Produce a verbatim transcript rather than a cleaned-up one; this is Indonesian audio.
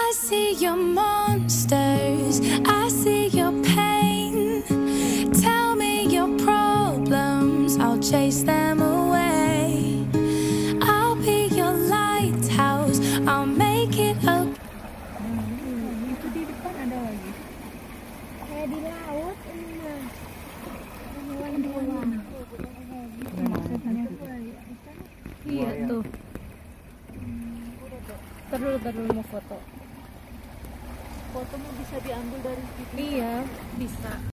I see your monsters, I see your pain. Tell me your problems, I'll chase them away. I'll be your lighthouse, I'll make it okay. Itu di depan ada lagi. Kayak di laut ini mah. Hewan di bawah. Iya tuh. Terus terus mau foto. Foto mau bisa diambil dari situ. Iya, bisa.